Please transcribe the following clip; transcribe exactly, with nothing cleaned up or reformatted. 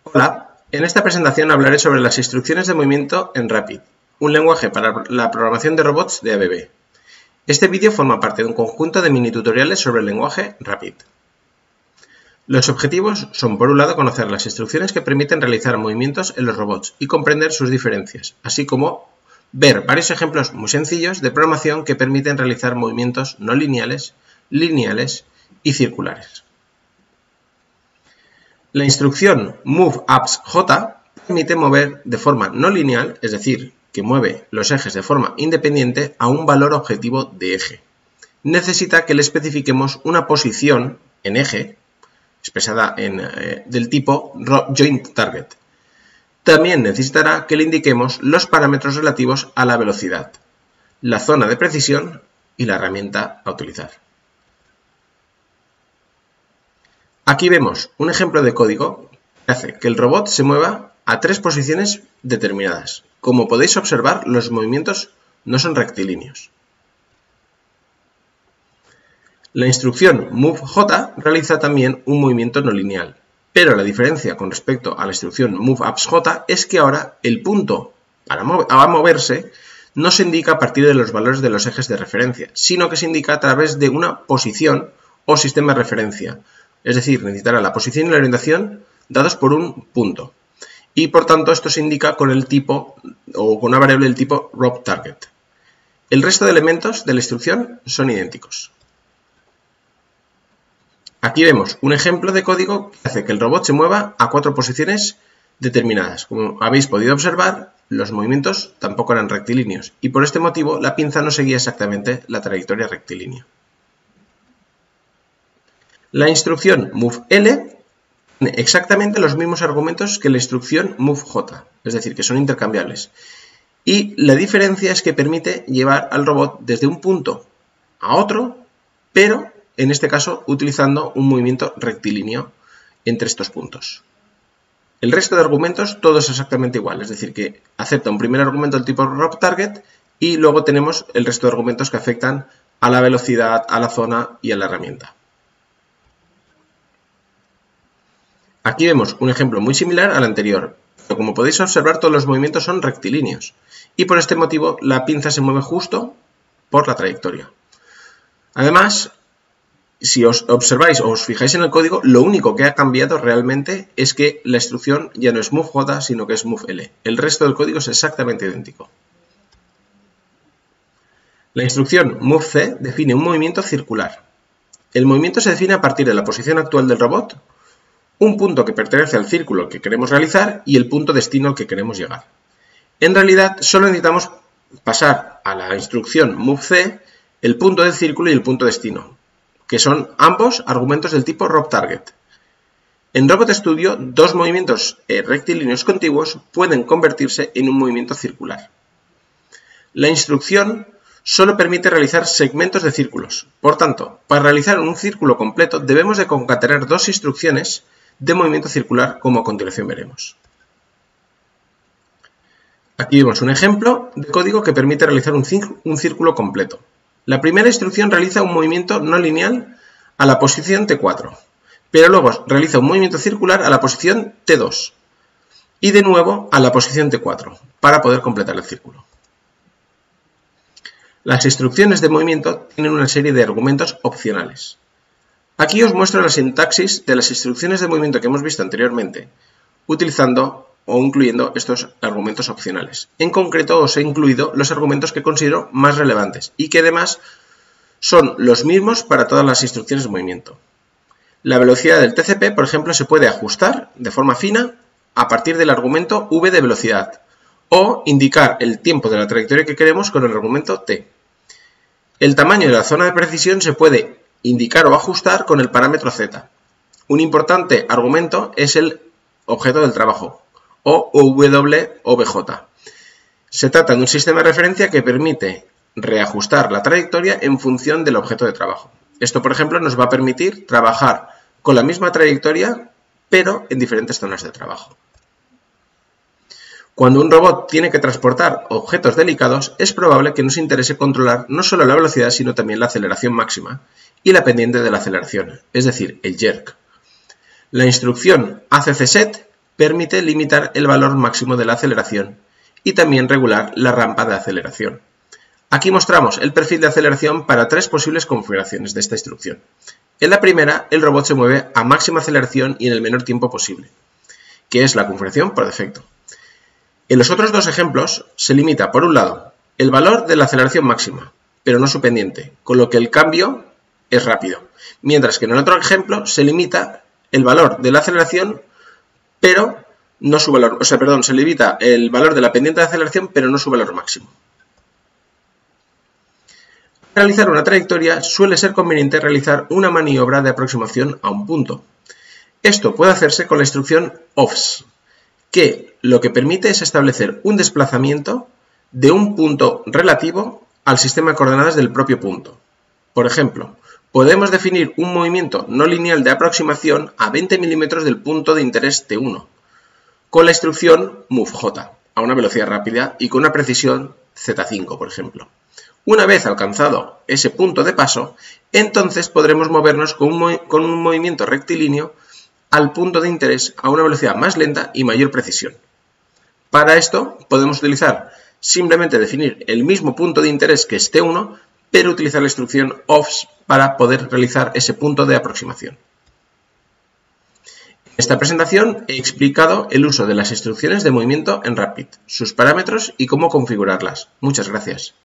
Hola, en esta presentación hablaré sobre las instrucciones de movimiento en Rapid, un lenguaje para la programación de robots de A B B. Este vídeo forma parte de un conjunto de mini tutoriales sobre el lenguaje Rapid. Los objetivos son, por un lado, conocer las instrucciones que permiten realizar movimientos en los robots y comprender sus diferencias, así como ver varios ejemplos muy sencillos de programación que permiten realizar movimientos no lineales, lineales y circulares. La instrucción MoveAppsJ permite mover de forma no lineal, es decir, que mueve los ejes de forma independiente a un valor objetivo de eje. Necesita que le especifiquemos una posición en eje, expresada en, eh, del tipo JoinTarget. También necesitará que le indiquemos los parámetros relativos a la velocidad, la zona de precisión y la herramienta a utilizar. Aquí vemos un ejemplo de código que hace que el robot se mueva a tres posiciones determinadas. Como podéis observar, los movimientos no son rectilíneos. La instrucción MoveJ realiza también un movimiento no lineal, pero la diferencia con respecto a la instrucción MoveAppsJ es que ahora el punto para moverse no se indica a partir de los valores de los ejes de referencia, sino que se indica a través de una posición o sistema de referencia. Es decir, necesitará la posición y la orientación dados por un punto. Y por tanto esto se indica con el tipo o con una variable del tipo RobTarget. El resto de elementos de la instrucción son idénticos. Aquí vemos un ejemplo de código que hace que el robot se mueva a cuatro posiciones determinadas. Como habéis podido observar, los movimientos tampoco eran rectilíneos y por este motivo la pinza no seguía exactamente la trayectoria rectilínea. La instrucción MoveL tiene exactamente los mismos argumentos que la instrucción MoveJ, es decir, que son intercambiables. Y la diferencia es que permite llevar al robot desde un punto a otro, pero en este caso utilizando un movimiento rectilíneo entre estos puntos. El resto de argumentos todo es exactamente igual, es decir, que acepta un primer argumento del tipo RobTarget y luego tenemos el resto de argumentos que afectan a la velocidad, a la zona y a la herramienta. Aquí vemos un ejemplo muy similar al anterior, pero como podéis observar todos los movimientos son rectilíneos y por este motivo la pinza se mueve justo por la trayectoria. Además, si os observáis o os fijáis en el código, lo único que ha cambiado realmente es que la instrucción ya no es MoveJ, sino que es MoveL. El resto del código es exactamente idéntico. La instrucción MoveC define un movimiento circular. El movimiento se define a partir de la posición actual del robot, un punto que pertenece al círculo que queremos realizar y el punto destino al que queremos llegar. En realidad, solo necesitamos pasar a la instrucción MoveC el punto del círculo y el punto destino, que son ambos argumentos del tipo RobTarget. En RobotStudio, dos movimientos rectilíneos contiguos pueden convertirse en un movimiento circular. La instrucción solo permite realizar segmentos de círculos. Por tanto, para realizar un círculo completo debemos de concatenar dos instrucciones de movimiento circular, como a continuación veremos. Aquí vemos un ejemplo de código que permite realizar un círculo completo. La primera instrucción realiza un movimiento no lineal a la posición T cuatro, pero luego realiza un movimiento circular a la posición T dos y de nuevo a la posición T cuatro para poder completar el círculo. Las instrucciones de movimiento tienen una serie de argumentos opcionales. Aquí os muestro la sintaxis de las instrucciones de movimiento que hemos visto anteriormente, utilizando o incluyendo estos argumentos opcionales. En concreto os he incluido los argumentos que considero más relevantes y que además son los mismos para todas las instrucciones de movimiento. La velocidad del T C P, por ejemplo, se puede ajustar de forma fina a partir del argumento v de velocidad o indicar el tiempo de la trayectoria que queremos con el argumento t. El tamaño de la zona de precisión se puede indicar o ajustar con el parámetro z. Un importante argumento es el objeto del trabajo, o W O B J. Se trata de un sistema de referencia que permite reajustar la trayectoria en función del objeto de trabajo. Esto, por ejemplo, nos va a permitir trabajar con la misma trayectoria, pero en diferentes zonas de trabajo. Cuando un robot tiene que transportar objetos delicados, es probable que nos interese controlar no solo la velocidad, sino también la aceleración máxima y la pendiente de la aceleración, es decir, el jerk. La instrucción accset permite limitar el valor máximo de la aceleración y también regular la rampa de aceleración. Aquí mostramos el perfil de aceleración para tres posibles configuraciones de esta instrucción. En la primera, el robot se mueve a máxima aceleración y en el menor tiempo posible, que es la configuración por defecto. En los otros dos ejemplos se limita, por un lado, el valor de la aceleración máxima, pero no su pendiente, con lo que el cambio es rápido, mientras que en el otro ejemplo se limita el valor de la aceleración, pero no su valor, o sea, perdón, se limita el valor de la pendiente de aceleración, pero no su valor máximo. Para realizar una trayectoria suele ser conveniente realizar una maniobra de aproximación a un punto. Esto puede hacerse con la instrucción O F S, que lo que permite es establecer un desplazamiento de un punto relativo al sistema de coordenadas del propio punto. Por ejemplo, podemos definir un movimiento no lineal de aproximación a veinte milímetros del punto de interés T uno, con la instrucción MoveJ, a una velocidad rápida y con una precisión Z cinco, por ejemplo. Una vez alcanzado ese punto de paso, entonces podremos movernos con un, con un movimiento rectilíneo al punto de interés a una velocidad más lenta y mayor precisión. Para esto podemos utilizar simplemente definir el mismo punto de interés que es T uno, pero utilizar la instrucción O F S para poder realizar ese punto de aproximación. En esta presentación he explicado el uso de las instrucciones de movimiento en Rapid, sus parámetros y cómo configurarlas. Muchas gracias.